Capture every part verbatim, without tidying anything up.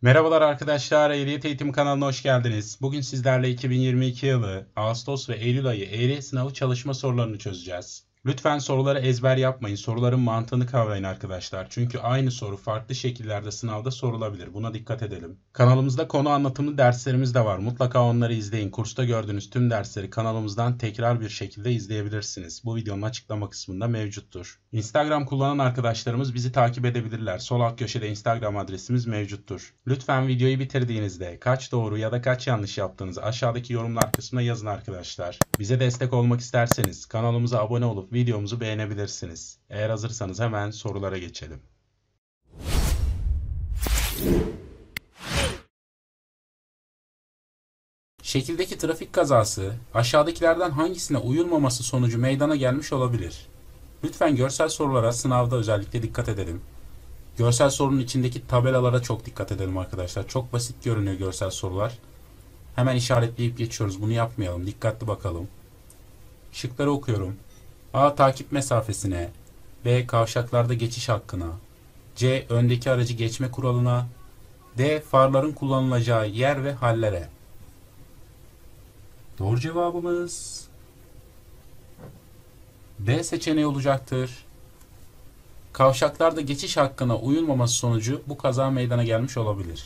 Merhabalar arkadaşlar, Ehliyet Eğitim kanalına hoş geldiniz. Bugün sizlerle iki bin yirmi iki yılı Ağustos ve Eylül ayı ehliyet sınavı çalışma sorularını çözeceğiz. Lütfen soruları ezber yapmayın, soruların mantığını kavrayın arkadaşlar. Çünkü aynı soru farklı şekillerde sınavda sorulabilir. Buna dikkat edelim. Kanalımızda konu anlatımlı derslerimiz de var. Mutlaka onları izleyin. Kursta gördüğünüz tüm dersleri kanalımızdan tekrar bir şekilde izleyebilirsiniz. Bu videonun açıklama kısmında mevcuttur. Instagram kullanan arkadaşlarımız bizi takip edebilirler. Sol alt köşede Instagram adresimiz mevcuttur. Lütfen videoyu bitirdiğinizde kaç doğru ya da kaç yanlış yaptığınızı aşağıdaki yorumlar kısmına yazın arkadaşlar. Bize destek olmak isterseniz kanalımıza abone olup videomuzu beğenebilirsiniz. Eğer hazırsanız hemen sorulara geçelim. Şekildeki trafik kazası aşağıdakilerden hangisine uyulmaması sonucu meydana gelmiş olabilir? Lütfen görsel sorulara sınavda özellikle dikkat edelim. Görsel sorunun içindeki tabelalara çok dikkat edelim arkadaşlar. Çok basit görünüyor görsel sorular. Hemen işaretleyip geçiyoruz. Bunu yapmayalım. Dikkatli bakalım. Şıkları okuyorum. A. Takip mesafesine. B. Kavşaklarda geçiş hakkına. C. Öndeki aracı geçme kuralına. D. Farların kullanılacağı yer ve hallere. Doğru cevabımız B seçeneği olacaktır. Kavşaklarda geçiş hakkına uyulmaması sonucu bu kaza meydana gelmiş olabilir.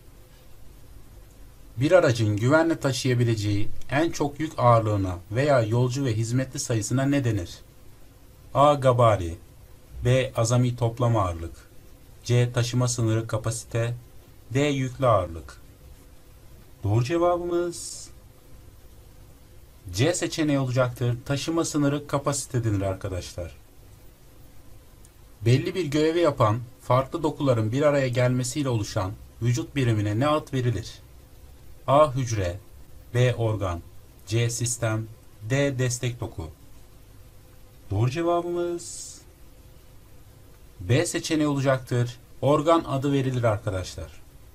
Bir aracın güvenle taşıyabileceği en çok yük ağırlığına veya yolcu ve hizmetli sayısına ne denir? A. Gabari. B. Azami toplam ağırlık. C. Taşıma sınırı kapasite. D. Yüklü ağırlık. Doğru cevabımız C seçeneği olacaktır. Taşıma sınırı kapasite denir arkadaşlar. Belli bir görevi yapan farklı dokuların bir araya gelmesiyle oluşan vücut birimine ne ad verilir? A. Hücre. B. Organ. C. Sistem. D. Destek doku. Doğru cevabımız B seçeneği olacaktır. Organ adı verilir arkadaşlar.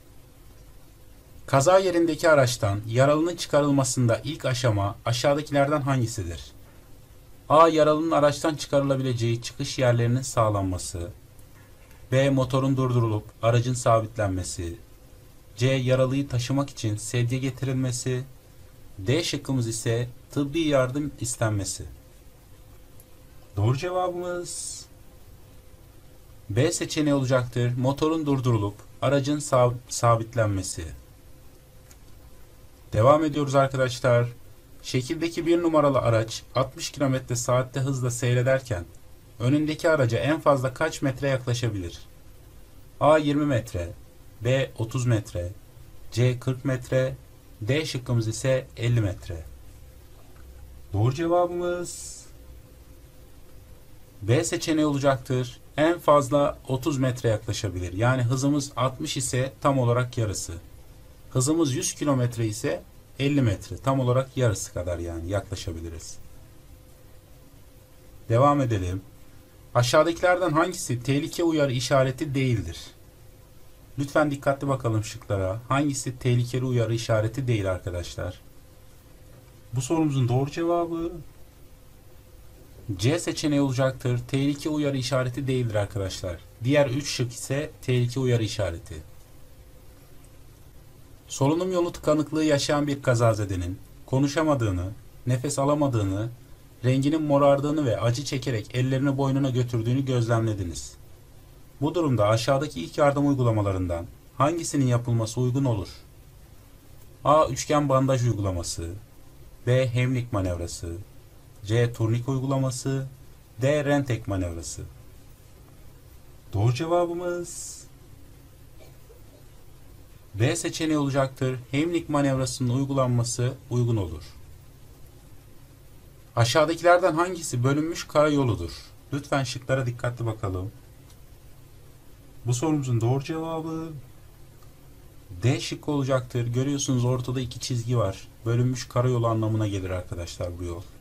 Kaza yerindeki araçtan yaralının çıkarılmasında ilk aşama aşağıdakilerden hangisidir? A. Yaralının araçtan çıkarılabileceği çıkış yerlerinin sağlanması. B. Motorun durdurulup aracın sabitlenmesi. C. Yaralıyı taşımak için sedye getirilmesi. D şıkkımız ise tıbbi yardım istenmesi. Doğru cevabımız B seçeneği olacaktır. Motorun durdurulup aracın sab sabitlenmesi. Devam ediyoruz arkadaşlar. Şekildeki bir numaralı araç altmış kilometre saatte hızla seyrederken önündeki araca en fazla kaç metre yaklaşabilir? A. yirmi metre. B. otuz metre. C. kırk metre. D şıkkımız ise elli metre. Doğru cevabımız B seçeneği olacaktır. En fazla otuz metre yaklaşabilir. Yani hızımız altmış ise tam olarak yarısı. Hızımız yüz kilometre ise elli metre. Tam olarak yarısı kadar yani yaklaşabiliriz. Devam edelim. Aşağıdakilerden hangisi tehlike uyarı işareti değildir? Lütfen dikkatli bakalım şıklara. Hangisi tehlikeli uyarı işareti değil arkadaşlar? Bu sorumuzun doğru cevabı C seçeneği olacaktır. Tehlike uyarı işareti değildir arkadaşlar. Diğer üç şık ise tehlike uyarı işareti. Solunum yolu tıkanıklığı yaşayan bir kazazedenin konuşamadığını, nefes alamadığını, renginin morardığını ve acı çekerek ellerini boynuna götürdüğünü gözlemlediniz. Bu durumda aşağıdaki ilk yardım uygulamalarından hangisinin yapılması uygun olur? A. Üçgen bandaj uygulaması. B. Hemlik manevrası. C. Turnik uygulaması. D. Rentek manevrası. Doğru cevabımız B seçeneği olacaktır. Hemlik manevrasının uygulanması uygun olur. Aşağıdakilerden hangisi bölünmüş karayoludur? Lütfen şıklara dikkatli bakalım. Bu sorumuzun doğru cevabı D şıkkı olacaktır. Görüyorsunuz ortada iki çizgi var. Bölünmüş karayolu anlamına gelir arkadaşlar bu yol.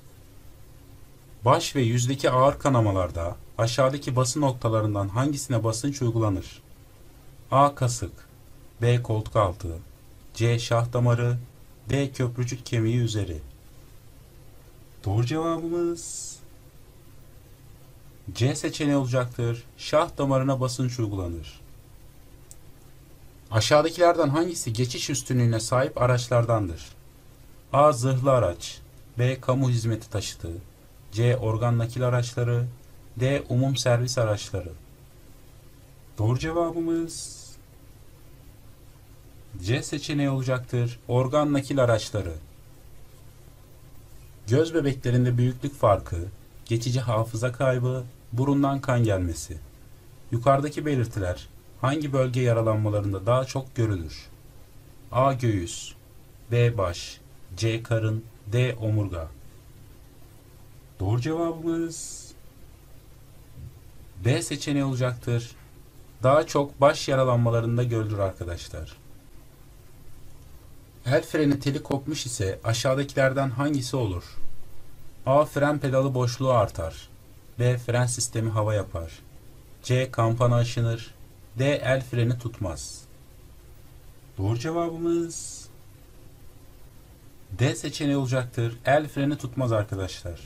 Baş ve yüzdeki ağır kanamalarda aşağıdaki bası noktalarından hangisine basınç uygulanır? A. Kasık. B. Koltuk altı. C. Şah damarı. D. Köprücük kemiği üzeri. Doğru cevabımız C seçeneği olacaktır. Şah damarına basınç uygulanır. Aşağıdakilerden hangisi geçiş üstünlüğüne sahip araçlardandır? A. Zırhlı araç, B. Kamu hizmeti taşıtı, C. Organ nakil araçları, D. Umum servis araçları. Doğru cevabımız C seçeneği olacaktır. Organ nakil araçları. Göz bebeklerinde büyüklük farkı, geçici hafıza kaybı, burundan kan gelmesi. Yukarıdaki belirtiler hangi bölge yaralanmalarında daha çok görülür? A. Göğüs, B. Baş, C. Karın, D. Omurga. Doğru cevabımız B seçeneği olacaktır. Daha çok baş yaralanmalarında görülür arkadaşlar. El freni teli kopmuş ise aşağıdakilerden hangisi olur? A. Fren pedalı boşluğu artar. B. Fren sistemi hava yapar. C. Kampana aşınır. D. El freni tutmaz. Doğru cevabımız D seçeneği olacaktır. El freni tutmaz arkadaşlar.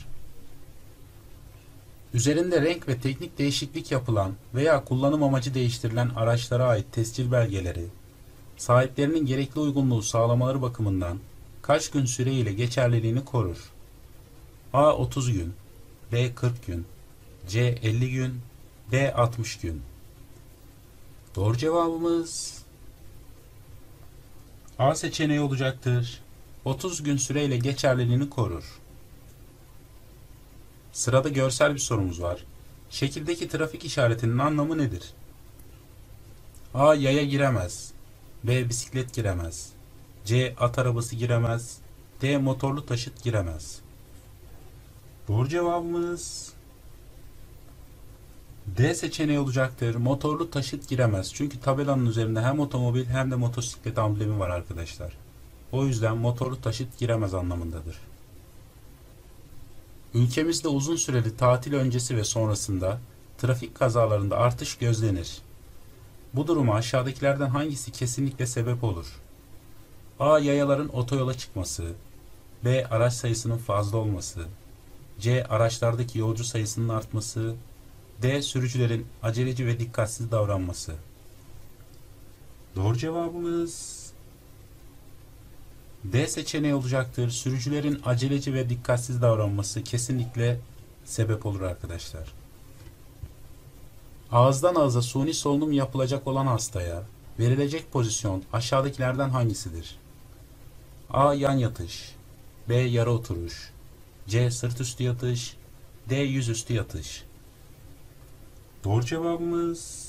Üzerinde renk ve teknik değişiklik yapılan veya kullanım amacı değiştirilen araçlara ait tescil belgeleri, sahiplerinin gerekli uygunluğu sağlamaları bakımından kaç gün süreyle geçerliliğini korur? A. otuz gün, B. kırk gün, C. elli gün, D. altmış gün. Doğru cevabımız A seçeneği olacaktır. otuz gün süreyle geçerliliğini korur. Sırada görsel bir sorumuz var. Şekildeki trafik işaretinin anlamı nedir? A. Yaya giremez, B. Bisiklet giremez, C. At arabası giremez, D. Motorlu taşıt giremez. Doğru cevabımız D seçeneği olacaktır. Motorlu taşıt giremez. Çünkü tabelanın üzerinde hem otomobil hem de motosiklet amblemi var arkadaşlar. O yüzden motorlu taşıt giremez anlamındadır. Ülkemizde uzun süreli tatil öncesi ve sonrasında trafik kazalarında artış gözlenir. Bu duruma aşağıdakilerden hangisi kesinlikle sebep olur? A. Yayaların otoyola çıkması, B. Araç sayısının fazla olması, C. Araçlardaki yolcu sayısının artması, D. Sürücülerin aceleci ve dikkatsiz davranması. Doğru cevabımız D seçeneği olacaktır. Sürücülerin aceleci ve dikkatsiz davranması kesinlikle sebep olur arkadaşlar. Ağızdan ağza suni solunum yapılacak olan hastaya verilecek pozisyon aşağıdakilerden hangisidir? A. Yan yatış, B. Yarı oturuş, C. Sırt üstü yatış, D. Yüzüstü yatış. Doğru cevabımız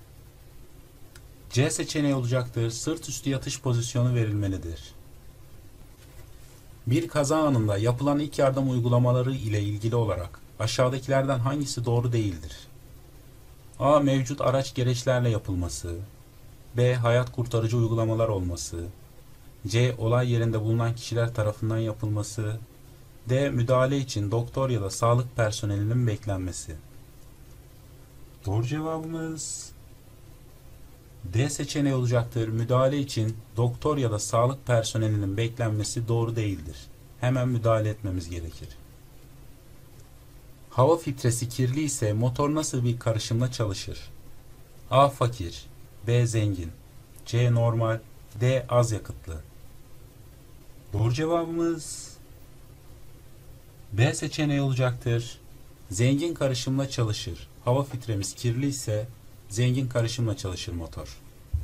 C seçeneği olacaktır. Sırt üstü yatış pozisyonu verilmelidir. Bir kaza anında yapılan ilk yardım uygulamaları ile ilgili olarak aşağıdakilerden hangisi doğru değildir? A. Mevcut araç gereçlerle yapılması, B. Hayat kurtarıcı uygulamalar olması, C. Olay yerinde bulunan kişiler tarafından yapılması, D. Müdahale için doktor ya da sağlık personelinin beklenmesi. Doğru cevabımız D seçeneği olacaktır. Müdahale için doktor ya da sağlık personelinin beklenmesi doğru değildir. Hemen müdahale etmemiz gerekir. Hava filtresi kirli ise motor nasıl bir karışımla çalışır? A. Fakir, B. Zengin, C. Normal, D. Az yakıtlı. Doğru cevabımız B seçeneği olacaktır. Zengin karışımla çalışır. Hava filtremiz kirli ise zengin karışımla çalışır motor.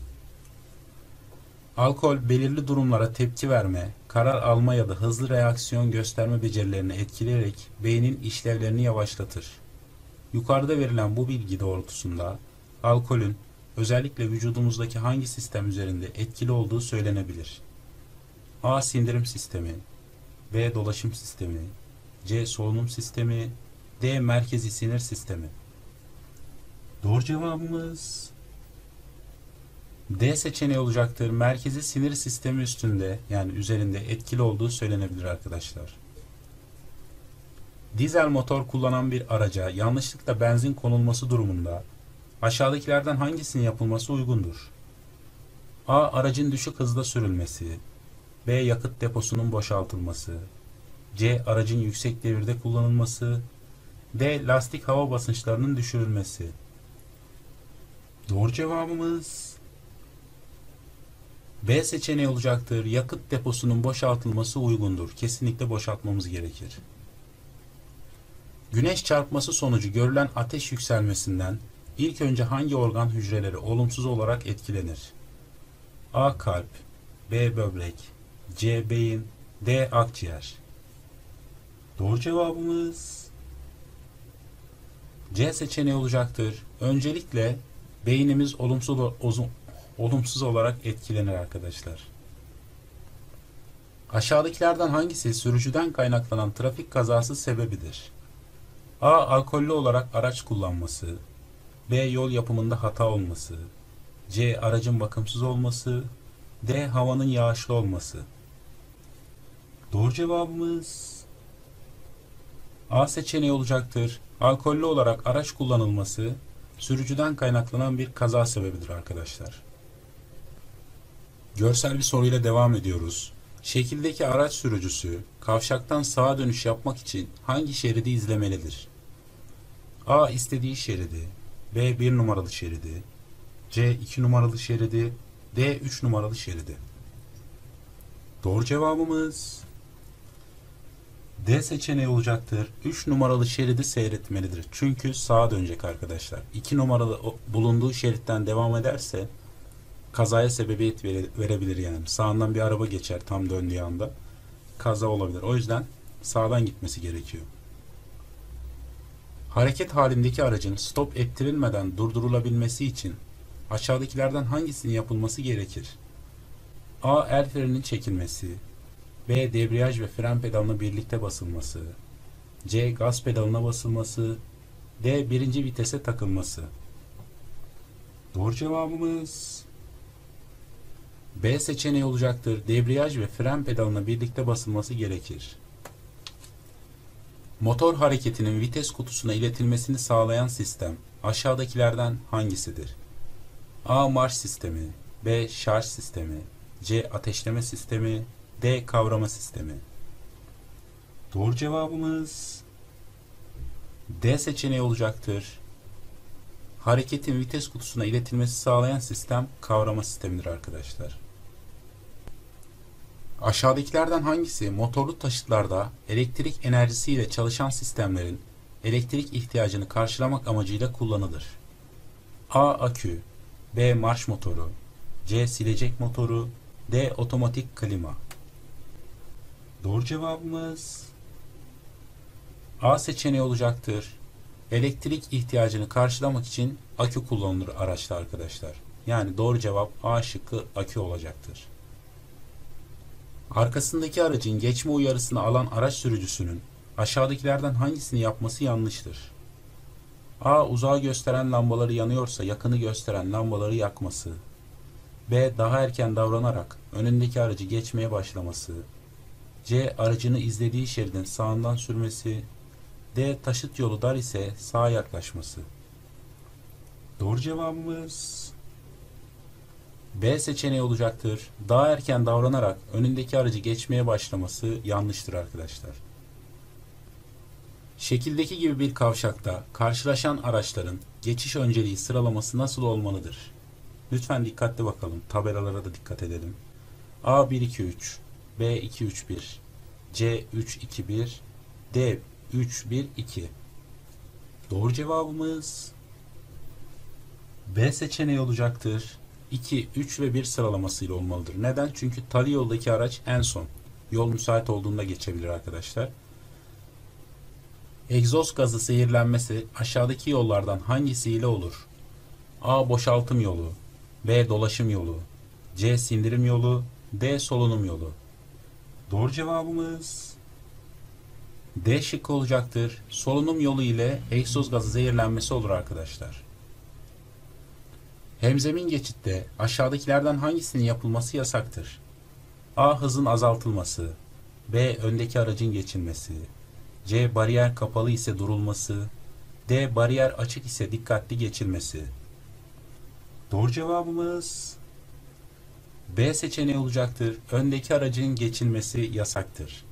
Alkol belirli durumlara tepki verme, karar alma ya da hızlı reaksiyon gösterme becerilerini etkileyerek beynin işlevlerini yavaşlatır. Yukarıda verilen bu bilgi doğrultusunda alkolün özellikle vücudumuzdaki hangi sistem üzerinde etkili olduğu söylenebilir? A. Sindirim sistemi, B. Dolaşım sistemi, C. Solunum sistemi, D. Merkezi sinir sistemi. Doğru cevabımız D seçeneği olacaktır. Merkezi sinir sistemi üstünde yani üzerinde etkili olduğu söylenebilir arkadaşlar. Dizel motor kullanan bir araca yanlışlıkla benzin konulması durumunda aşağıdakilerden hangisinin yapılması uygundur? A. Aracın düşük hızda sürülmesi, B. Yakıt deposunun boşaltılması, C. Aracın yüksek devirde kullanılması, D. Lastik hava basınçlarının düşürülmesi. Doğru cevabımız B seçeneği olacaktır. Yakıt deposunun boşaltılması uygundur. Kesinlikle boşaltmamız gerekir. Güneş çarpması sonucu görülen ateş yükselmesinden ilk önce hangi organ hücreleri olumsuz olarak etkilenir? A. Kalp, B. Böbrek, C. Beyin, D. Akciğer. Doğru cevabımız C seçeneği olacaktır. Öncelikle beynimiz olumsuz, olumsuz olarak etkilenir arkadaşlar. Aşağıdakilerden hangisi sürücüden kaynaklanan trafik kazası sebebidir? A. Alkollü olarak araç kullanması, B. Yol yapımında hata olması, C. Aracın bakımsız olması, D. Havanın yağışlı olması. Doğru cevabımız A seçeneği olacaktır. Alkollü olarak araç kullanılması sürücüden kaynaklanan bir kaza sebebidir arkadaşlar. Görsel bir soruyla devam ediyoruz. Şekildeki araç sürücüsü kavşaktan sağa dönüş yapmak için hangi şeridi izlemelidir? A. İstediği şeridi, B. bir numaralı şeridi, C. iki numaralı şeridi, D. üç numaralı şeridi. Doğru cevabımız D seçeneği olacaktır. üç numaralı şeridi seyretmelidir. Çünkü sağa dönecek arkadaşlar. iki numaralı bulunduğu şeritten devam ederse kazaya sebebiyet verebilir yani. Sağından bir araba geçer tam döndüğü anda. Kaza olabilir. O yüzden sağdan gitmesi gerekiyor. Hareket halindeki aracın stop ettirilmeden durdurulabilmesi için aşağıdakilerden hangisinin yapılması gerekir? A. El freninin çekilmesi, B. Debriyaj ve fren pedalına birlikte basılması, C. Gaz pedalına basılması, D. Birinci vitese takılması. Doğru cevabımız B seçeneği olacaktır. Debriyaj ve fren pedalına birlikte basılması gerekir. Motor hareketinin vites kutusuna iletilmesini sağlayan sistem aşağıdakilerden hangisidir? A. Marş sistemi, B. Şarj sistemi, C. Ateşleme sistemi, D. Kavrama sistemi. Doğru cevabımız D seçeneği olacaktır. Hareketin vites kutusuna iletilmesi sağlayan sistem kavrama sistemidir arkadaşlar. Aşağıdakilerden hangisi motorlu taşıtlarda elektrik enerjisiyle çalışan sistemlerin elektrik ihtiyacını karşılamak amacıyla kullanılır? A. Akü, B. Marş motoru, C. Silecek motoru, D. Otomatik klima. Doğru cevabımız A seçeneği olacaktır. Elektrik ihtiyacını karşılamak için akü kullanılır araçta arkadaşlar. Yani doğru cevap A şıkkı akü olacaktır. Arkasındaki aracın geçme uyarısını alan araç sürücüsünün aşağıdakilerden hangisini yapması yanlıştır? A. Uzağı gösteren lambaları yanıyorsa yakını gösteren lambaları yakması. B. Daha erken davranarak önündeki aracı geçmeye başlaması. C. Aracını izlediği şeridin sağından sürmesi. D. Taşıt yolu dar ise sağa yaklaşması. Doğru cevabımız B seçeneği olacaktır. Daha erken davranarak önündeki aracı geçmeye başlaması yanlıştır arkadaşlar. Şekildeki gibi bir kavşakta karşılaşan araçların geçiş önceliği sıralaması nasıl olmalıdır? Lütfen dikkatli bakalım. Tabelalara da dikkat edelim. A bir iki üç, B iki üç bir, C üç iki bir, D üç bir iki. Doğru cevabımız B seçeneği olacaktır. iki, üç ve bir sıralamasıyla olmalıdır. Neden? Çünkü tali yoldaki araç en son. Yol müsait olduğunda geçebilir arkadaşlar. Egzoz gazı zehirlenmesi aşağıdaki yollardan hangisiyle olur? A. Boşaltım yolu, B. Dolaşım yolu, C. Sindirim yolu, D. Solunum yolu. Doğru cevabımız D şıkkı olacaktır. Solunum yolu ile egzoz gazı zehirlenmesi olur arkadaşlar. Hemzemin geçitte aşağıdakilerden hangisinin yapılması yasaktır? A. Hızın azaltılması, B. Öndeki aracın geçilmesi, C. Bariyer kapalı ise durulması, D. Bariyer açık ise dikkatli geçilmesi. Doğru cevabımız B seçeneği olacaktır. Öndeki aracın geçilmesi yasaktır.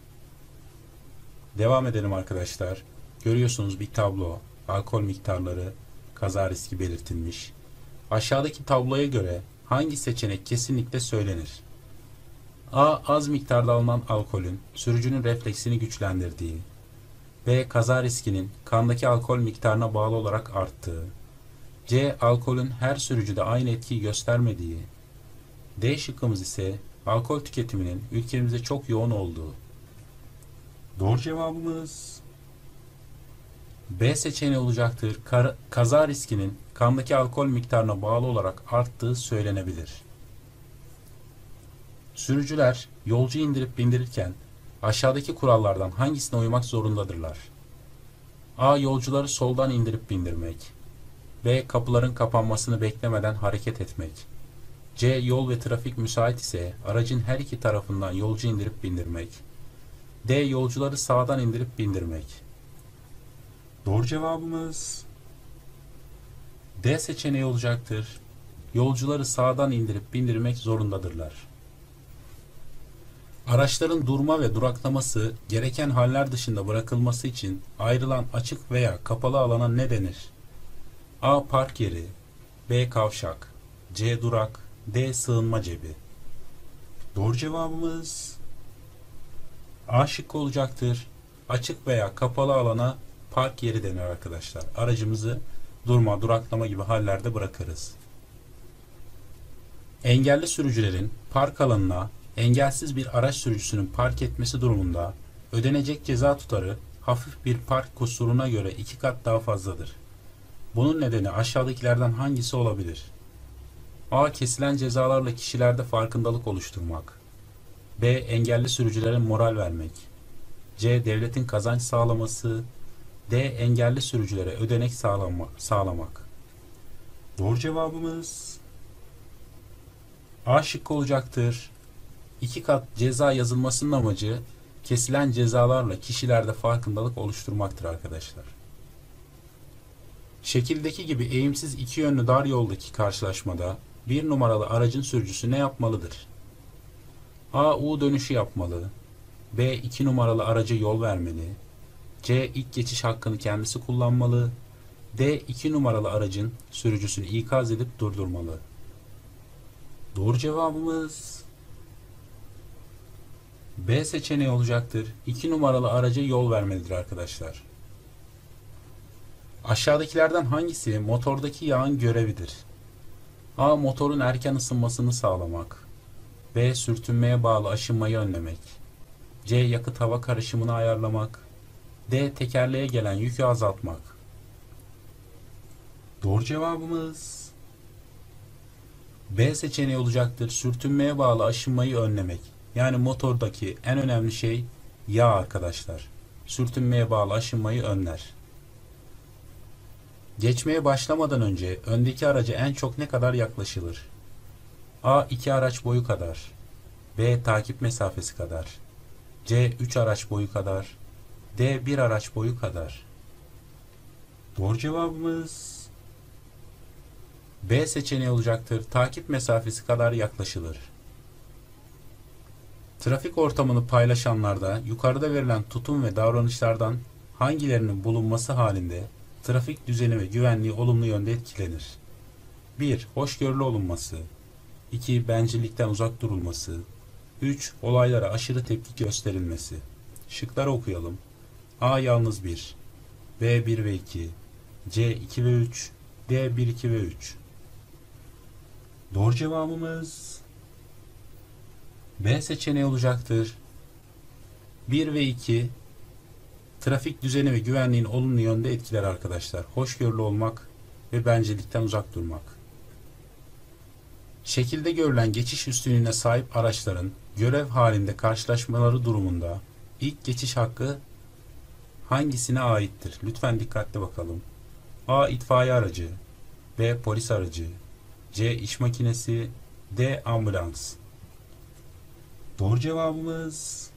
Devam edelim arkadaşlar. Görüyorsunuz bir tablo. Alkol miktarları, kaza riski belirtilmiş. Aşağıdaki tabloya göre hangi seçenek kesinlikle söylenir? A. Az miktarda alınan alkolün sürücünün refleksini güçlendirdiği. B. Kaza riskinin kandaki alkol miktarına bağlı olarak arttığı. C. Alkolün her sürücüde aynı etkiyi göstermediği. D şıkkımız ise alkol tüketiminin ülkemizde çok yoğun olduğu. Doğru cevabımız B seçeneği olacaktır. Kar- kaza riskinin kandaki alkol miktarına bağlı olarak arttığı söylenebilir. Sürücüler yolcu indirip bindirirken aşağıdaki kurallardan hangisine uymak zorundadırlar? A. Yolcuları soldan indirip bindirmek. B. Kapıların kapanmasını beklemeden hareket etmek. C. Yol ve trafik müsait ise aracın her iki tarafından yolcu indirip bindirmek. D. Yolcuları sağdan indirip bindirmek. Doğru cevabımız D seçeneği olacaktır. Yolcuları sağdan indirip bindirmek zorundadırlar. Araçların durma ve duraklaması gereken haller dışında bırakılması için ayrılan açık veya kapalı alana ne denir? A. Park yeri. B. Kavşak. C. Durak. D. Sığınma cebi. Doğru cevabımız A şıkkı olacaktır. Açık veya kapalı alana park yeri denir arkadaşlar. Aracımızı durma, duraklama gibi hallerde bırakırız. Engelli sürücülerin park alanına engelsiz bir araç sürücüsünün park etmesi durumunda ödenecek ceza tutarı hafif bir park kusuruna göre iki kat daha fazladır. Bunun nedeni aşağıdakilerden hangisi olabilir? A. Kesilen cezalarla kişilerde farkındalık oluşturmak. B. Engelli sürücülere moral vermek. C. Devletin kazanç sağlaması. D. Engelli sürücülere ödenek sağlama, sağlamak. Doğru cevabımız A şıkkı olacaktır. İki kat ceza yazılmasının amacı kesilen cezalarla kişilerde farkındalık oluşturmaktır arkadaşlar. Şekildeki gibi eğimsiz iki yönlü dar yoldaki karşılaşmada bir numaralı aracın sürücüsü ne yapmalıdır? A. U dönüşü yapmalı. B. iki numaralı araca yol vermeli. C. İlk geçiş hakkını kendisi kullanmalı. D. iki numaralı aracın sürücüsünü ikaz edip durdurmalı. Doğru cevabımız B seçeneği olacaktır. iki numaralı araca yol vermelidir arkadaşlar. Aşağıdakilerden hangisi motordaki yağın görevidir? A. Motorun erken ısınmasını sağlamak. B. Sürtünmeye bağlı aşınmayı önlemek. C. Yakıt hava karışımını ayarlamak. D. Tekerleğe gelen yükü azaltmak. Doğru cevabımız B seçeneği olacaktır. Sürtünmeye bağlı aşınmayı önlemek. Yani motordaki en önemli şey yağ arkadaşlar. Sürtünmeye bağlı aşınmayı önler. Geçmeye başlamadan önce öndeki araca en çok ne kadar yaklaşılır? A. iki araç boyu kadar. B. Takip mesafesi kadar. C. üç araç boyu kadar. D. bir araç boyu kadar. Doğru cevabımız B seçeneği olacaktır. Takip mesafesi kadar yaklaşılır. Trafik ortamını paylaşanlarda yukarıda verilen tutum ve davranışlardan hangilerinin bulunması halinde trafik düzeni ve güvenliği olumlu yönde etkilenir? bir. Hoşgörülü olunması. iki. Bencillikten uzak durulması. üç. Olaylara aşırı tepki gösterilmesi. Şıkları okuyalım. A. Yalnız bir. B. bir ve iki. C. iki ve üç. D. bir, iki ve üç. Doğru cevabımız B seçeneği olacaktır. bir ve iki trafik düzeni ve güvenliğin olumlu yönde etkiler arkadaşlar. Hoşgörülü olmak ve bencillikten uzak durmak. Şekilde görülen geçiş üstünlüğüne sahip araçların görev halinde karşılaşmaları durumunda ilk geçiş hakkı hangisine aittir? Lütfen dikkatli bakalım. A. İtfaiye aracı. B. Polis aracı. C. İş makinesi. D. Ambulans. Doğru cevabımız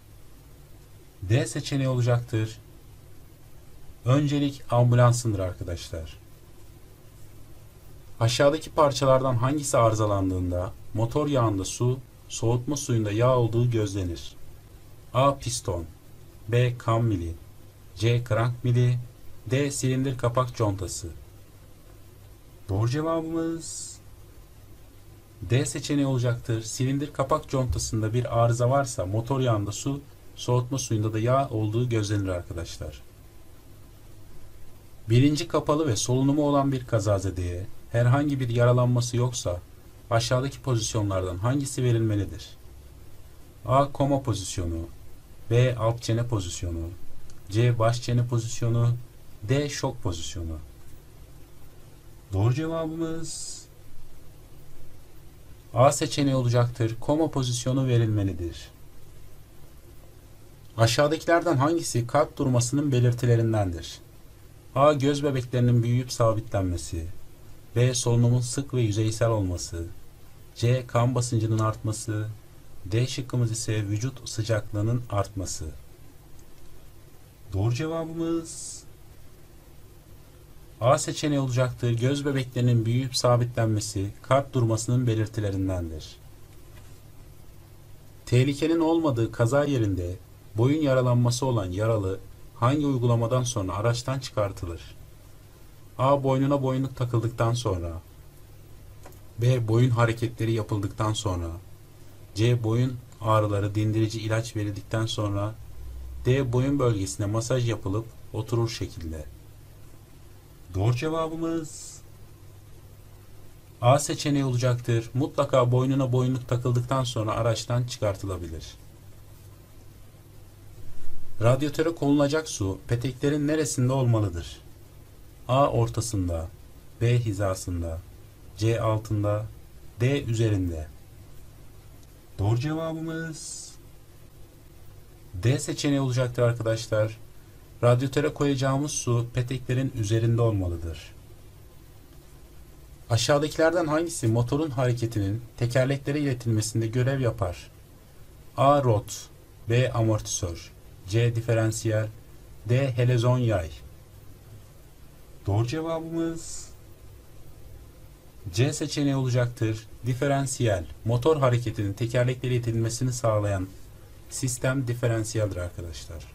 D seçeneği olacaktır. Öncelik ambulansındır arkadaşlar. Aşağıdaki parçalardan hangisi arızalandığında motor yağında su, soğutma suyunda yağ olduğu gözlenir? A. Piston. B. Kam mili. C. Krank mili. D. Silindir kapak contası. Doğru cevabımız D seçeneği olacaktır. Silindir kapak contasında bir arıza varsa motor yağında su, soğutma suyunda da yağ olduğu gözlenir arkadaşlar. Bilinci kapalı ve solunumu olan bir kazazedeye herhangi bir yaralanması yoksa aşağıdaki pozisyonlardan hangisi verilmelidir? A. Koma pozisyonu, B. Alt çene pozisyonu, C. Baş çene pozisyonu, D. Şok pozisyonu. Doğru cevabımız A seçeneği olacaktır. Koma pozisyonu verilmelidir. Aşağıdakilerden hangisi kalp durmasının belirtilerindendir? A. Göz bebeklerinin büyüyüp sabitlenmesi, B. Solunumun sık ve yüzeysel olması, C. Kan basıncının artması, D şıkkımız ise vücut sıcaklığının artması. Doğru cevabımız A seçeneği olacaktır. Göz bebeklerinin büyüyüp sabitlenmesi kalp durmasının belirtilerindendir. Tehlikenin olmadığı kaza yerinde boyun yaralanması olan yaralı hangi uygulamadan sonra araçtan çıkartılır? A. Boynuna boyunluk takıldıktan sonra, B. Boyun hareketleri yapıldıktan sonra, C. Boyun ağrıları dindirici ilaç verildikten sonra, D. Boyun bölgesine masaj yapılıp oturur şekilde. Doğru cevabımız A seçeneği olacaktır. Mutlaka boynuna boyunluk takıldıktan sonra araçtan çıkartılabilir. Radyatöre konulacak su peteklerin neresinde olmalıdır? A. Ortasında, B. Hizasında, C. Altında, D. Üzerinde. Doğru cevabımız D seçeneği olacaktır arkadaşlar. Radyatöre koyacağımız su peteklerin üzerinde olmalıdır. Aşağıdakilerden hangisi motorun hareketinin tekerleklere iletilmesinde görev yapar? A. Rot, B. Amortisör, C. Diferansiyel, D. Helezon yay. Doğru cevabımız C seçeneği olacaktır. Diferansiyel, motor hareketinin tekerleklere iletilmesini sağlayan sistem diferansiyeldir arkadaşlar.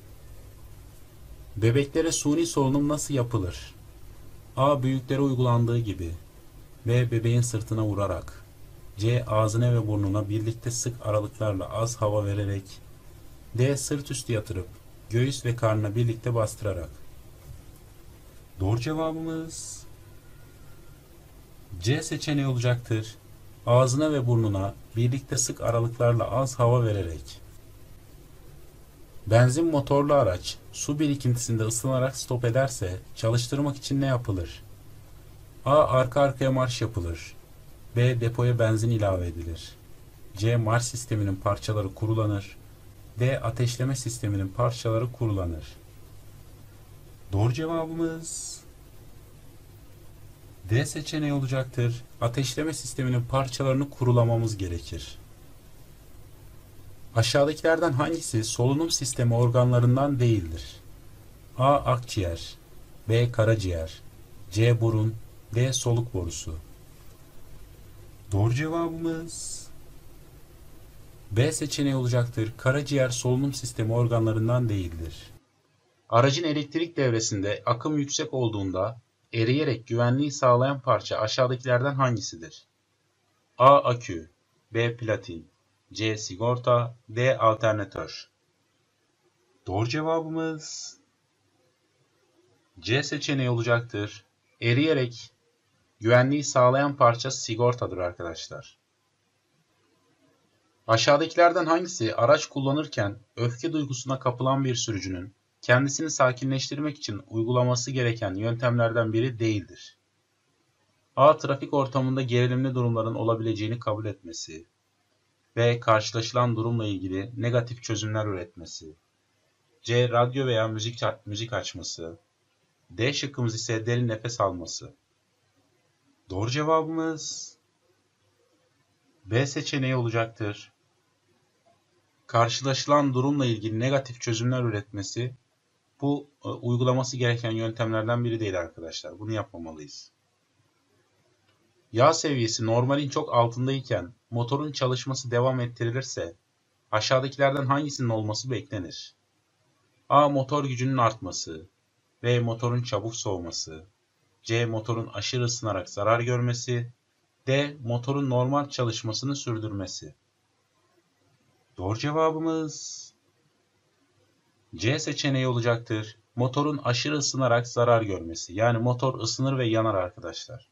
Bebeklere suni solunum nasıl yapılır? A. Büyüklere uygulandığı gibi, B. Bebeğin sırtına vurarak, C. Ağzına ve burnuna birlikte sık aralıklarla az hava vererek, D. Sırt üstü yatırıp göğüs ve karnına birlikte bastırarak. Doğru cevabımız C seçeneği olacaktır. Ağzına ve burnuna birlikte sık aralıklarla az hava vererek. Benzin motorlu araç su birikintisinde ısınarak stop ederse çalıştırmak için ne yapılır? A. Arka arkaya marş yapılır. B. Depoya benzin ilave edilir. C. Marş sisteminin parçaları kurulanır. D. Ateşleme sisteminin parçaları kurulanır. Doğru cevabımız D seçeneği olacaktır. Ateşleme sisteminin parçalarını kurulamamız gerekir. Aşağıdakilerden hangisi solunum sistemi organlarından değildir? A. Akciğer, B. Karaciğer, C. Burun, D. Soluk borusu. Doğru cevabımız B seçeneği olacaktır. Karaciğer solunum sistemi organlarından değildir. Aracın elektrik devresinde akım yüksek olduğunda eriyerek güvenliği sağlayan parça aşağıdakilerden hangisidir? A. Akü, B. Platin, C. Sigorta, D. Alternatör. Doğru cevabımız C seçeneği olacaktır. Eriyerek güvenliği sağlayan parça sigortadır arkadaşlar. Aşağıdakilerden hangisi araç kullanırken öfke duygusuna kapılan bir sürücünün kendisini sakinleştirmek için uygulaması gereken yöntemlerden biri değildir? A. Trafik ortamında gerilimli durumların olabileceğini kabul etmesi. B. Karşılaşılan durumla ilgili negatif çözümler üretmesi. C. Radyo veya müzik, müzik açması. D şıkkımız ise derin nefes alması. Doğru cevabımız B seçeneği olacaktır. Karşılaşılan durumla ilgili negatif çözümler üretmesi bu e, uygulaması gereken yöntemlerden biri değil arkadaşlar. Bunu yapmamalıyız. Yağ seviyesi normalin çok altındayken motorun çalışması devam ettirilirse aşağıdakilerden hangisinin olması beklenir? A. Motor gücünün artması, B. Motorun çabuk soğuması, C. Motorun aşırı ısınarak zarar görmesi, D. Motorun normal çalışmasını sürdürmesi. Doğru cevabımız C seçeneği olacaktır. Motorun aşırı ısınarak zarar görmesi. Yani motor ısınır ve yanar arkadaşlar.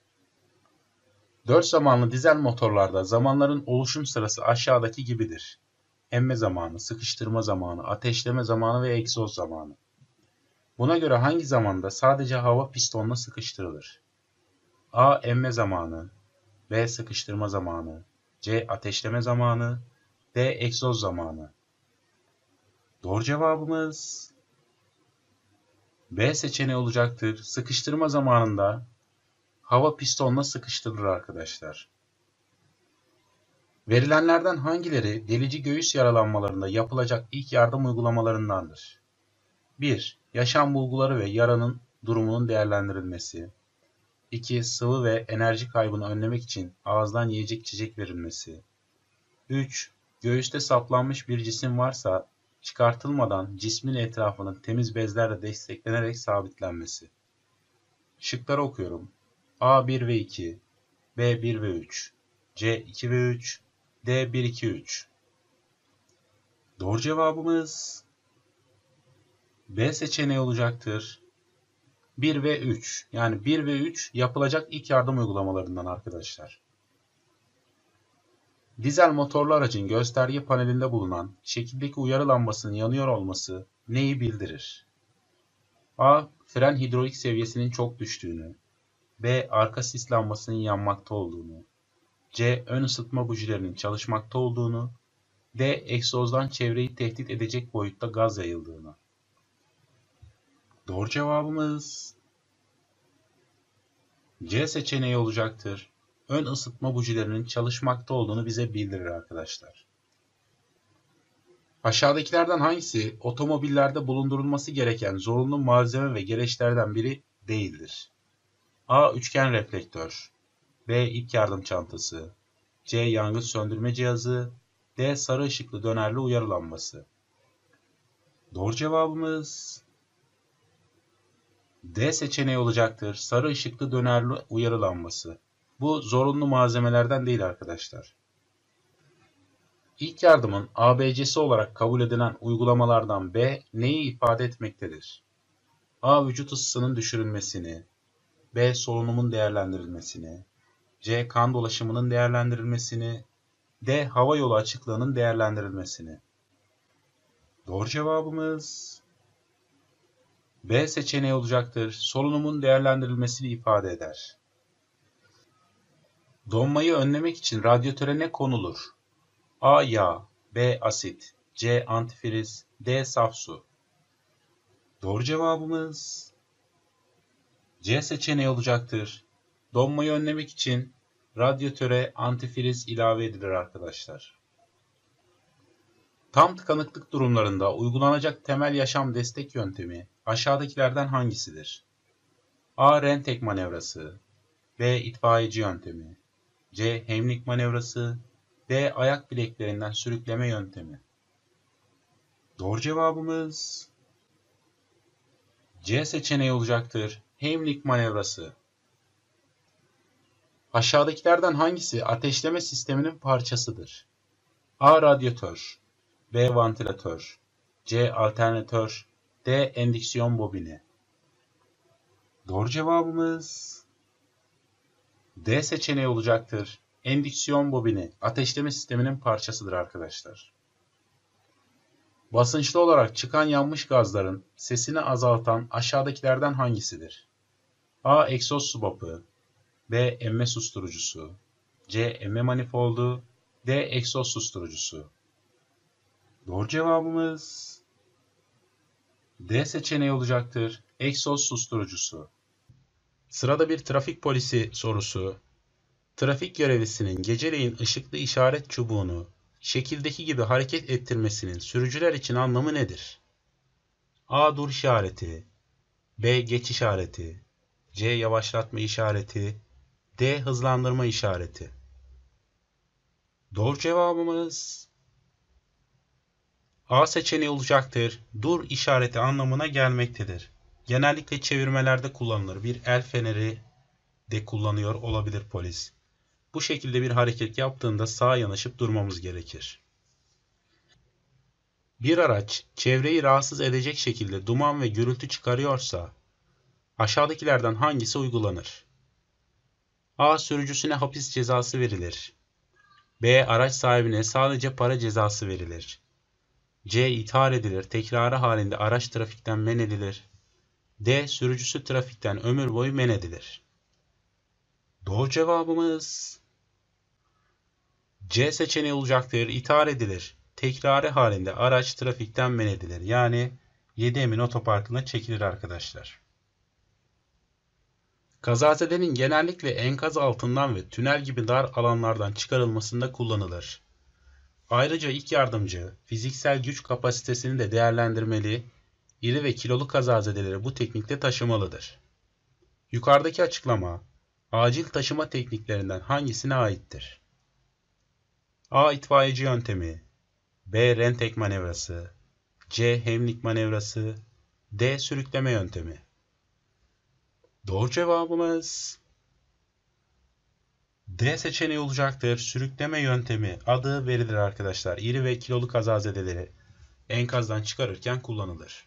Dört zamanlı dizel motorlarda zamanların oluşum sırası aşağıdaki gibidir. Emme zamanı, sıkıştırma zamanı, ateşleme zamanı ve egzoz zamanı. Buna göre hangi zamanda sadece hava pistonla sıkıştırılır? A. Emme zamanı, B. Sıkıştırma zamanı, C. Ateşleme zamanı, D. Egzoz zamanı. doğru cevabımız B seçeneği olacaktır. Sıkıştırma zamanında hava pistonla sıkıştırılır arkadaşlar. Verilenlerden hangileri delici göğüs yaralanmalarında yapılacak ilk yardım uygulamalarındandır? bir. Yaşam bulguları ve yaranın durumunun değerlendirilmesi. iki. Sıvı ve enerji kaybını önlemek için ağızdan yiyecek içecek verilmesi. üç. Göğüste saplanmış bir cisim varsa çıkartılmadan cismin etrafının temiz bezlerle desteklenerek sabitlenmesi. Şıkları okuyorum. A bir ve iki, B bir ve üç, C iki ve üç, D bir iki üç. doğru cevabımız B seçeneği olacaktır. bir ve üç. Yani bir ve üç yapılacak ilk yardım uygulamalarından arkadaşlar. Dizel motorlu aracın gösterge panelinde bulunan şekildeki uyarı lambasının yanıyor olması neyi bildirir? A. Fren hidrolik seviyesinin çok düştüğünü, B. Arka sis lambasının yanmakta olduğunu, C. Ön ısıtma bujilerinin çalışmakta olduğunu, D. Egzozdan çevreyi tehdit edecek boyutta gaz yayıldığını. doğru cevabımız C seçeneği olacaktır. Ön ısıtma bujilerinin çalışmakta olduğunu bize bildirir arkadaşlar. Aşağıdakilerden hangisi otomobillerde bulundurulması gereken zorunlu malzeme ve gereçlerden biri değildir? A. Üçgen reflektör, B. İlk yardım çantası, C. Yangın söndürme cihazı, D. Sarı ışıklı dönerli uyarı lambası. doğru cevabımız D seçeneği olacaktır. Sarı ışıklı dönerli uyarı lambası. Bu zorunlu malzemelerden değil arkadaşlar. İlk yardımın A B C'si olarak kabul edilen uygulamalardan B neyi ifade etmektedir? A. Vücut ısısının düşürülmesini, B. Solunumun değerlendirilmesini, C. Kan dolaşımının değerlendirilmesini, D. Hava yolu açıklığının değerlendirilmesini. doğru cevabımız B seçeneği olacaktır. Solunumun değerlendirilmesini ifade eder. Donmayı önlemek için radyatöre ne konulur? A. Yağ, B. Asit, C. Antifriz, D. Saf su. doğru cevabımız C seçeneği olacaktır. Donmayı önlemek için radyatöre antifriz ilave edilir arkadaşlar. Tam tıkanıklık durumlarında uygulanacak temel yaşam destek yöntemi aşağıdakilerden hangisidir? A. Rentek manevrası, B. İtfaiyeci yöntemi, C. Heimlich manevrası, D. Ayak bileklerinden sürükleme yöntemi. doğru cevabımız C seçeneği olacaktır. Heimlich manevrası. Aşağıdakilerden hangisi ateşleme sisteminin parçasıdır? A. Radyatör, B. Vantilatör, C. Alternatör, D. Endüksiyon bobini. doğru cevabımız D seçeneği olacaktır. Endüksiyon bobini ateşleme sisteminin parçasıdır arkadaşlar. Basınçlı olarak çıkan yanmış gazların sesini azaltan aşağıdakilerden hangisidir? A. Egzoz subapı, B. Emme susturucusu, C. Emme manifoldu, D. Egzoz susturucusu. doğru cevabımız D seçeneği olacaktır. Egzoz susturucusu. Sırada bir trafik polisi sorusu. Trafik görevlisinin geceleyin ışıklı işaret çubuğunu şekildeki gibi hareket ettirmesinin sürücüler için anlamı nedir? A. Dur işareti, B. Geç işareti, C. Yavaşlatma işareti, D. Hızlandırma işareti. doğru cevabımız A seçeneği olacaktır. Dur işareti anlamına gelmektedir. Genellikle çevirmelerde kullanılır. Bir el feneri de kullanıyor olabilir polis. Bu şekilde bir hareket yaptığında sağa yanaşıp durmamız gerekir. Bir araç çevreyi rahatsız edecek şekilde duman ve gürültü çıkarıyorsa aşağıdakilerden hangisi uygulanır? A. Sürücüsüne hapis cezası verilir. B. Araç sahibine sadece para cezası verilir. C. İthal edilir. Tekrarı halinde araç trafikten men edilir. D. Sürücüsü trafikten ömür boyu men edilir. Doğru cevabımız C seçeneği olacaktır. İthal edilir. Tekrarı halinde araç trafikten men edilir. Yani yedi Emin Otoparkı'na çekilir arkadaşlar. Kazazedenin genellikle enkaz altından ve tünel gibi dar alanlardan çıkarılmasında kullanılır. Ayrıca ilk yardımcı, fiziksel güç kapasitesini de değerlendirmeli, iri ve kilolu kazazedeleri bu teknikte taşımalıdır. Yukarıdaki açıklama, acil taşıma tekniklerinden hangisine aittir? A. İtfaiyeci yöntemi, B. Rentek manevrası, C. Hemlik manevrası, D. Sürükleme yöntemi. Doğru cevabımız D seçeneği olacaktır. Sürükleme yöntemi adı verilir arkadaşlar. İri ve kilolu kazazedeleri enkazdan çıkarırken kullanılır.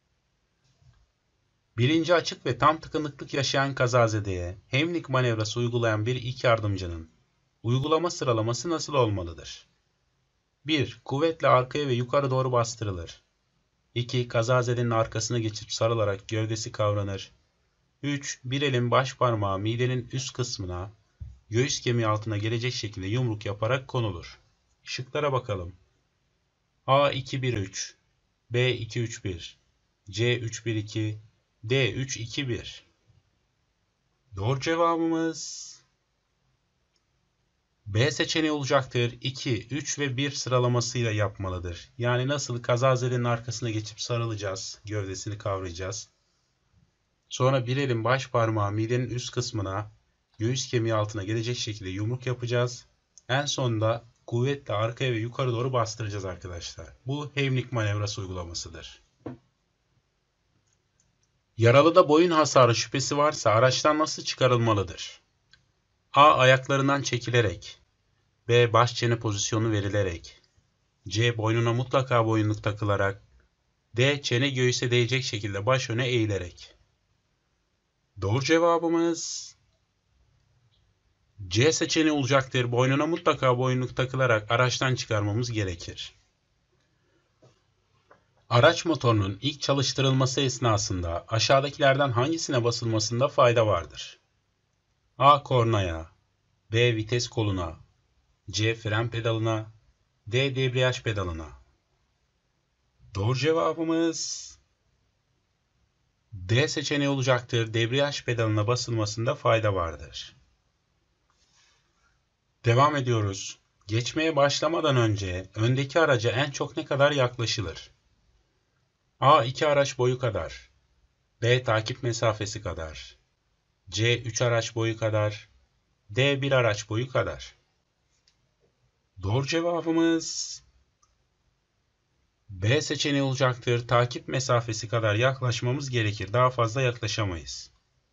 Bilinci açık ve tam tıkanıklık yaşayan kazazedeye Hemlik manevrası uygulayan bir ilk yardımcının uygulama sıralaması nasıl olmalıdır? bir. Kuvvetle arkaya ve yukarı doğru bastırılır. iki. Kazazedenin arkasına geçip sarılarak gövdesi kavranır. üç. Bir elin baş parmağı midenin üst kısmına, göğüs kemiği altına gelecek şekilde yumruk yaparak konulur. Şıklara bakalım. A. iki bir üç, B. iki üç bir, C. üç bir iki, D. üç iki bir. Doğru cevabımız B seçeneği olacaktır. iki, üç ve bir sıralamasıyla yapmalıdır. Yani nasıl kazazedenin arkasına geçip sarılacağız, gövdesini kavrayacağız. Sonra bir elin baş parmağı midenin üst kısmına, göğüs kemiği altına gelecek şekilde yumruk yapacağız. En sonunda kuvvetle arkaya ve yukarı doğru bastıracağız arkadaşlar. Bu Hemlik manevrası uygulamasıdır. Yaralıda boyun hasarı şüphesi varsa araçtan nasıl çıkarılmalıdır? A. Ayaklarından çekilerek, B. Baş çene pozisyonu verilerek, C. Boynuna mutlaka boyunluk takılarak, D. Çene göğüse değecek şekilde baş öne eğilerek. Doğru cevabımız C seçeneği olacaktır. Boynuna mutlaka boyunluk takılarak araçtan çıkarmamız gerekir. Araç motorunun ilk çalıştırılması esnasında aşağıdakilerden hangisine basılmasında fayda vardır? A. Kornaya, B. Vites koluna, C. Fren pedalına, D. Debriyaj pedalına. Doğru cevabımız D seçeneği olacaktır. Debriyaj pedalına basılmasında fayda vardır. Devam ediyoruz. Geçmeye başlamadan önce öndeki araca en çok ne kadar yaklaşılır? A. iki araç boyu kadar, B. Takip mesafesi kadar, C. üç araç boyu kadar, D. bir araç boyu kadar. Doğru cevabımız B seçeneği olacaktır. Takip mesafesi kadar yaklaşmamız gerekir. Daha fazla yaklaşamayız.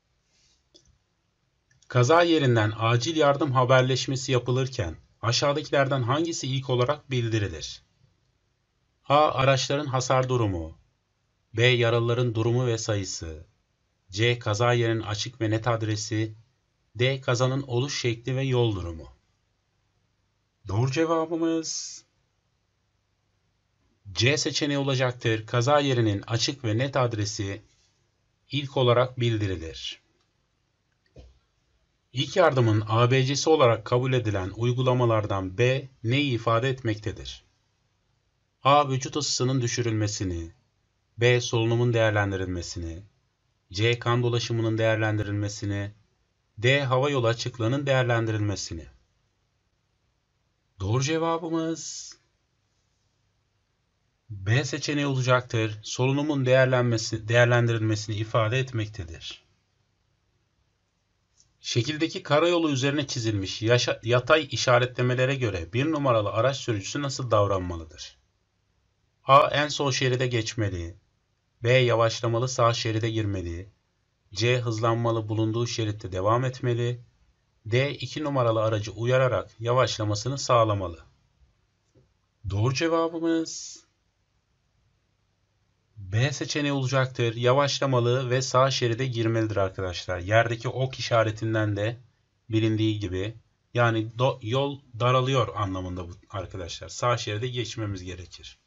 Kaza yerinden acil yardım haberleşmesi yapılırken aşağıdakilerden hangisi ilk olarak bildirilir? A. Araçların hasar durumu, B. Yaralıların durumu ve sayısı, C. Kaza yerinin açık ve net adresi, D. Kazanın oluş şekli ve yol durumu. Doğru cevabımız C seçeneği olacaktır. Kaza yerinin açık ve net adresi ilk olarak bildirilir. İlk yardımın A B C'si olarak kabul edilen uygulamalardan B neyi ifade etmektedir? A. Vücut ısısının düşürülmesini, B. Solunumun değerlendirilmesini, C. Kan dolaşımının değerlendirilmesini, D. Hava yolu açıklığının değerlendirilmesini. Doğru cevabımız B seçeneği olacaktır. Solunumun değerlenmesi, değerlendirilmesini ifade etmektedir. Şekildeki karayolu üzerine çizilmiş yaşa, yatay işaretlemelere göre bir numaralı araç sürücüsü nasıl davranmalıdır? A. En sol şeride geçmeli, B. Yavaşlamalı sağ şeride girmeli, C. Hızlanmalı bulunduğu şeritte devam etmeli, D. iki numaralı aracı uyararak yavaşlamasını sağlamalı. Doğru cevabımız B seçeneği olacaktır. Yavaşlamalı ve sağ şeride girmelidir arkadaşlar. Yerdeki ok işaretinden de bilindiği gibi, yani yol daralıyor anlamında bu arkadaşlar. Sağ şeride geçmemiz gerekir.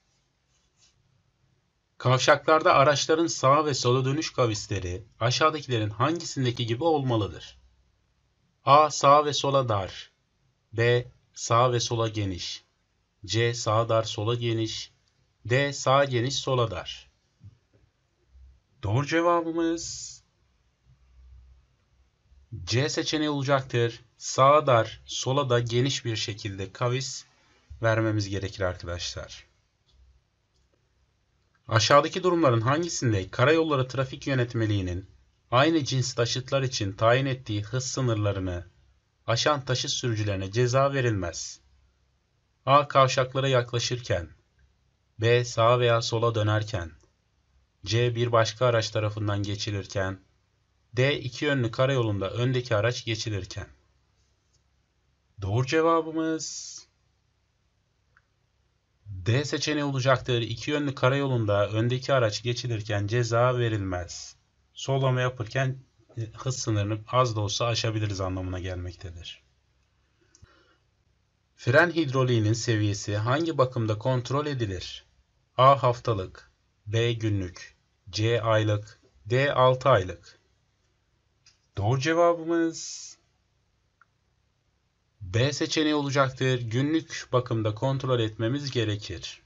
Kavşaklarda araçların sağa ve sola dönüş kavisleri aşağıdakilerin hangisindeki gibi olmalıdır? A. Sağa ve sola dar. B. Sağa ve sola geniş. C. Sağa dar, sola geniş. D. Sağa geniş, sola dar. Doğru cevabımız C seçeneği olacaktır. Sağa dar, sola da geniş bir şekilde kavis vermemiz gerekir arkadaşlar. Aşağıdaki durumların hangisinde karayolları trafik yönetmeliğinin aynı cins taşıtlar için tayin ettiği hız sınırlarını aşan taşıt sürücülerine ceza verilmez? A. Kavşaklara yaklaşırken. B. Sağa veya sola dönerken. C. Bir başka araç tarafından geçilirken. D. İki yönlü karayolunda öndeki araç geçilirken. Doğru cevabımız D seçeneği olacaktır. İki yönlü karayolunda öndeki araç geçilirken ceza verilmez. Sollama yapırken hız sınırını az da olsa aşabiliriz anlamına gelmektedir. Fren hidroliğinin seviyesi hangi bakımda kontrol edilir? A. Haftalık. B. Günlük. C. Aylık. D. altı aylık. Doğru cevabımız B seçeneği olacaktır. Günlük bakımda kontrol etmemiz gerekir.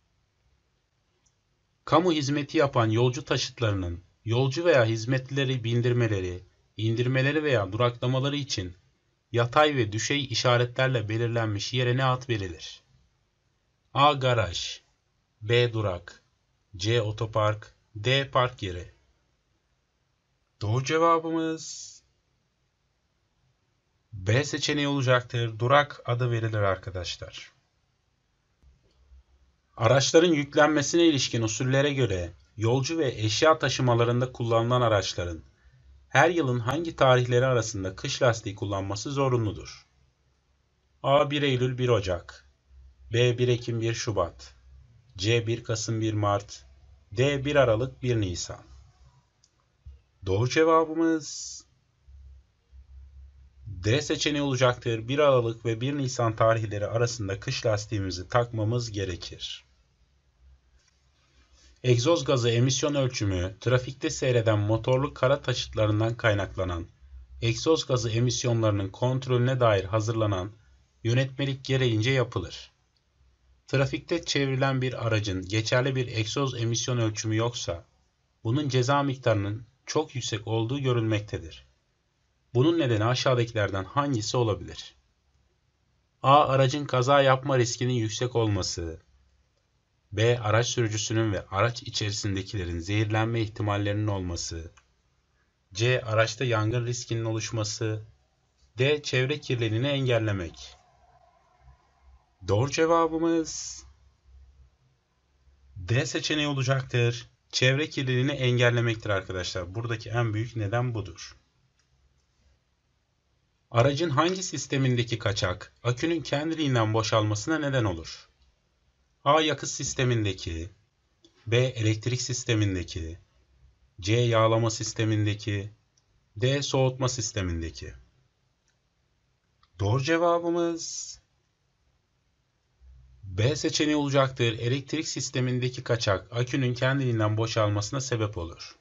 Kamu hizmeti yapan yolcu taşıtlarının yolcu veya hizmetlileri bindirmeleri, indirmeleri veya duraklamaları için yatay ve düşey işaretlerle belirlenmiş yere ne ad verilir? A. Garaj. B. Durak. C. Otopark. D. Park yeri. Doğru cevabımız B seçeneği olacaktır. Durak adı verilir arkadaşlar. Araçların yüklenmesine ilişkin usullere göre yolcu ve eşya taşımalarında kullanılan araçların her yılın hangi tarihleri arasında kış lastiği kullanması zorunludur? A. bir Eylül bir Ocak. B. bir Ekim bir Şubat. C. bir Kasım bir Mart. D. bir Aralık bir Nisan. Doğru cevabımız D seçeneği olacaktır. bir Aralık ve bir Nisan tarihleri arasında kış lastiğimizi takmamız gerekir. Egzoz gazı emisyon ölçümü, trafikte seyreden motorlu kara taşıtlarından kaynaklanan egzoz gazı emisyonlarının kontrolüne dair hazırlanan yönetmelik gereğince yapılır. Trafikte çevrilen bir aracın geçerli bir egzoz emisyon ölçümü yoksa, bunun ceza miktarının çok yüksek olduğu görülmektedir. Bunun nedeni aşağıdakilerden hangisi olabilir? A. Aracın kaza yapma riskinin yüksek olması. B. Araç sürücüsünün ve araç içerisindekilerin zehirlenme ihtimallerinin olması. C. Araçta yangın riskinin oluşması. D. Çevre kirliliğini engellemek. Doğru cevabımız D seçeneği olacaktır. Çevre kirliliğini engellemektir arkadaşlar. Buradaki en büyük neden budur. Aracın hangi sistemindeki kaçak, akünün kendiliğinden boşalmasına neden olur? A. Yakıt sistemindeki. B. Elektrik sistemindeki. C. Yağlama sistemindeki. D. Soğutma sistemindeki. Doğru cevabımız B seçeneği olacaktır. Elektrik sistemindeki kaçak, akünün kendiliğinden boşalmasına sebep olur.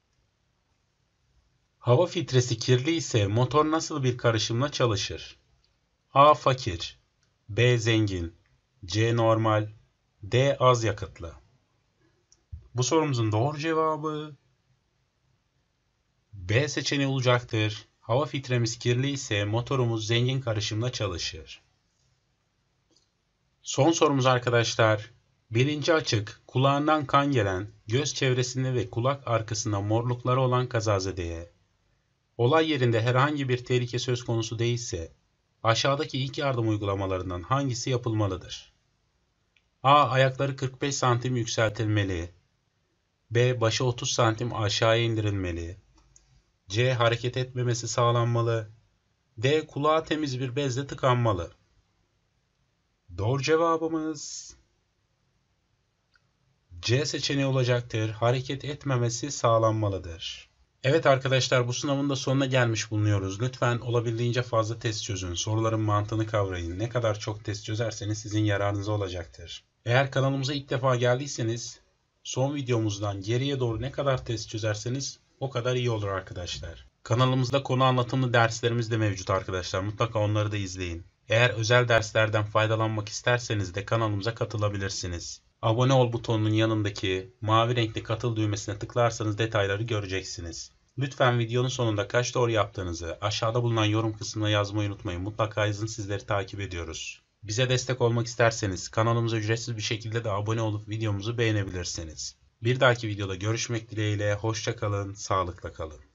Hava filtresi kirli ise motor nasıl bir karışımla çalışır? A. Fakir. B. Zengin. C. Normal. D. Az yakıtlı. Bu sorumuzun doğru cevabı B seçeneği olacaktır. Hava filtremiz kirli ise motorumuz zengin karışımla çalışır. Son sorumuz arkadaşlar. Bilinci açık, kulağından kan gelen, göz çevresinde ve kulak arkasında morlukları olan kazazedeye, olay yerinde herhangi bir tehlike söz konusu değilse, aşağıdaki ilk yardım uygulamalarından hangisi yapılmalıdır? A. Ayakları kırk beş santim yükseltilmeli. B. Başı otuz santim aşağıya indirilmeli. C. Hareket etmemesi sağlanmalı. D. Kulağı temiz bir bezle tıkanmalı. Doğru cevabımız C seçeneği olacaktır. Hareket etmemesi sağlanmalıdır. Evet arkadaşlar, bu sınavın da sonuna gelmiş bulunuyoruz. Lütfen olabildiğince fazla test çözün. Soruların mantığını kavrayın. Ne kadar çok test çözerseniz sizin yararınıza olacaktır. Eğer kanalımıza ilk defa geldiyseniz son videomuzdan geriye doğru ne kadar test çözerseniz o kadar iyi olur arkadaşlar. Kanalımızda konu anlatımlı derslerimiz de mevcut arkadaşlar. Mutlaka onları da izleyin. Eğer özel derslerden faydalanmak isterseniz de kanalımıza katılabilirsiniz. Abone ol butonunun yanındaki mavi renkli katıl düğmesine tıklarsanız detayları göreceksiniz. Lütfen videonun sonunda kaç doğru yaptığınızı aşağıda bulunan yorum kısmına yazmayı unutmayın. Mutlaka yazın, sizleri takip ediyoruz. Bize destek olmak isterseniz kanalımıza ücretsiz bir şekilde de abone olup videomuzu beğenebilirsiniz. Bir dahaki videoda görüşmek dileğiyle, hoşça kalın, sağlıkla kalın.